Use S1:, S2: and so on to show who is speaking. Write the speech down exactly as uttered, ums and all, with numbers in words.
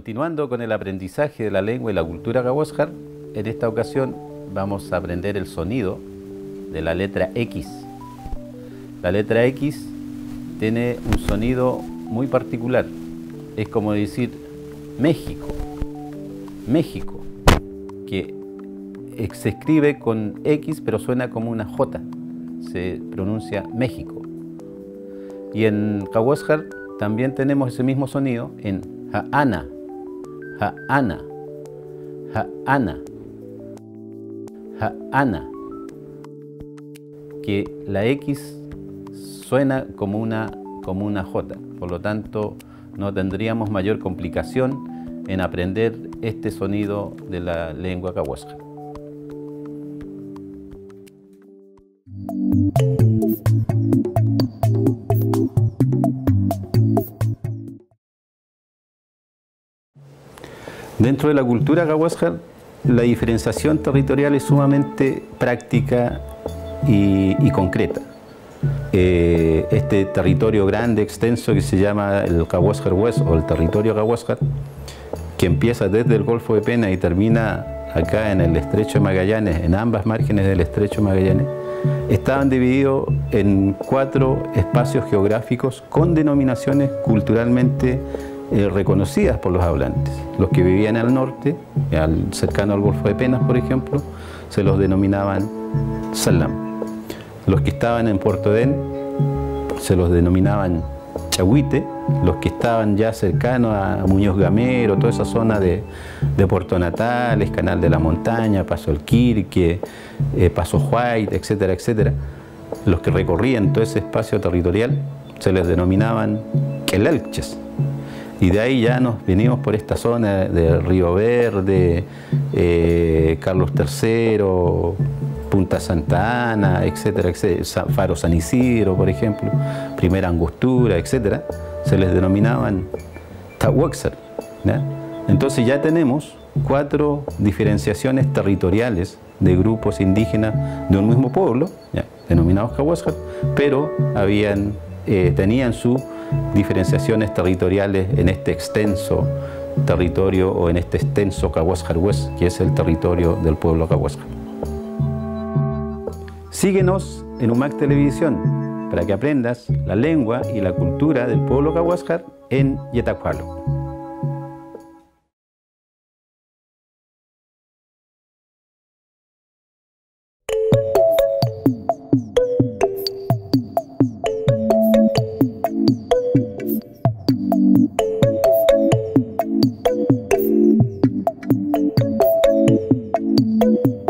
S1: Continuando con el aprendizaje de la lengua y la cultura Cahuéscar, en esta ocasión vamos a aprender el sonido de la letra X. La letra X tiene un sonido muy particular. Es como decir México, México, que se escribe con X pero suena como una J, se pronuncia México. Y en Cahuéscar también tenemos ese mismo sonido en Ja'ana, Ja'ana, Ja'ana, Ja'ana, que la X suena como una, como una J, por lo tanto no tendríamos mayor complicación en aprender este sonido de la lengua Cahuéscar. Dentro de la cultura Cahuéscar, la diferenciación territorial es sumamente práctica y, y concreta. Eh, este territorio grande, extenso, que se llama el Cahuéscar West o el territorio Cahuéscar, que empieza desde el Golfo de Pena y termina acá en el Estrecho de Magallanes, en ambas márgenes del Estrecho de Magallanes, estaban divididos en cuatro espacios geográficos con denominaciones culturalmente eh, reconocidas por los hablantes. Los que vivían al norte, al, cercano al Golfo de Penas, por ejemplo, se los denominaban Salam. Los que estaban en Puerto Edén se los denominaban Chahuite. Los que estaban ya cercanos a Muñoz Gamero, toda esa zona de, de Puerto Natales, Canal de la Montaña, Paso El Quirque, eh, Paso White, etcétera, etcétera, los que recorrían todo ese espacio territorial se les denominaban Quelelches. Y de ahí ya nos venimos por esta zona de Río Verde, eh, Carlos tercero, Punta Santa Ana, etcétera, etcétera, Faro San Isidro, por ejemplo, Primera Angostura, etcétera, se les denominaban Tahuaxar. Entonces ya tenemos cuatro diferenciaciones territoriales de grupos indígenas de un mismo pueblo, ¿ya?, denominados Cahuéscar, pero habían, eh, tenían sus diferenciaciones territoriales en este extenso territorio o en este extenso Cahuéscar West, que es el territorio del pueblo Cahuéscar. Síguenos en U M A C Televisión para que aprendas la lengua y la cultura del pueblo Cahuéscar en Yetacualo.
S2: Thank you.